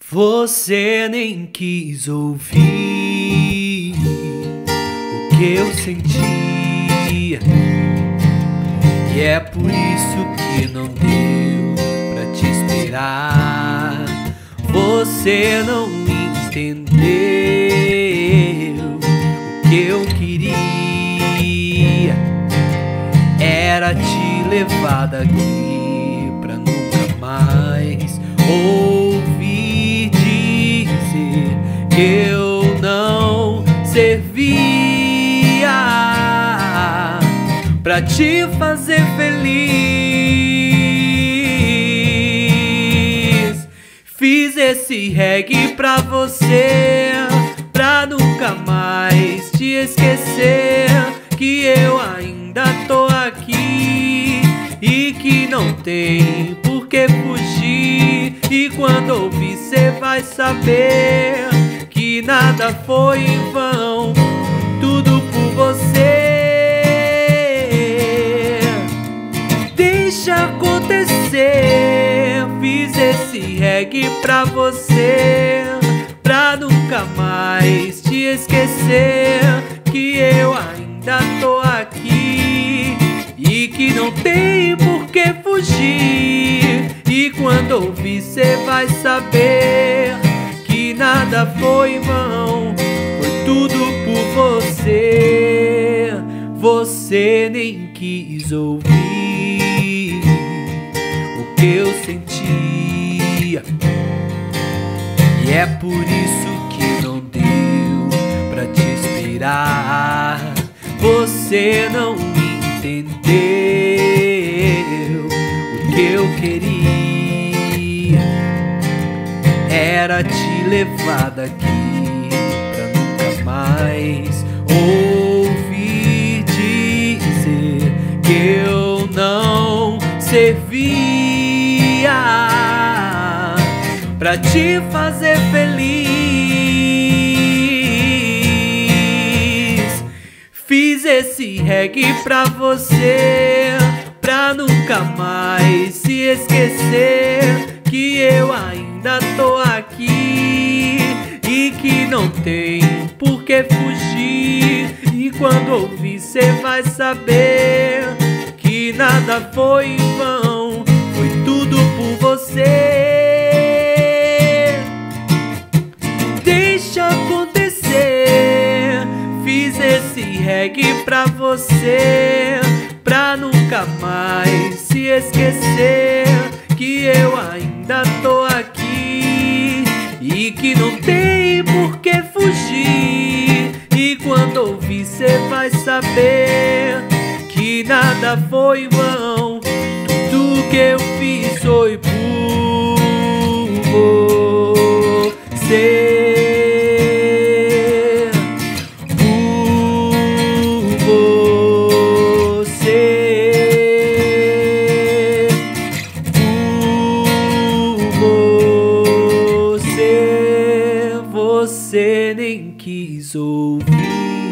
Você nem quis ouvir o que eu sentia, e é por isso que não deu pra te esperar. Você não entendeu o que eu queria, era te levar daqui pra nunca mais ouvir dizer que eu não servia pra te fazer feliz. Fiz esse reggae pra você, pra nunca mais te esquecer que eu ainda tô aqui e que não tem por que fugir. E quando ouvir cê vai saber que nada foi em vão, tudo por você. Deixa acontecer, fiz esse reggae pra você, pra nunca mais te esquecer que eu ainda tô aqui e que não tem por que fugir. E quando ouvir cê vai saber que nada foi em vão, foi tudo por você. Você nem quis ouvir o que eu sentia, e é por isso que não deu pra te esperar. Você não entendeu o que eu queria, era te levar daqui pra nunca mais ouvir dizer que eu não servia pra te fazer feliz. Fiz esse reggae pra você, pra nunca mais se esquecer que eu ainda tô aqui e que não tem por que fugir. E quando ouvir cê vai saber que nada foi em vão, foi tudo por você. Deixa acontecer, fiz esse reggae pra você, pra nunca mais se esquecer que eu ainda tô aqui e que não tem por que fugir. E quando ouvir cê vai saber que nada foi em vão, tudo que eu fiz foi por você. Você nem quis ouvir.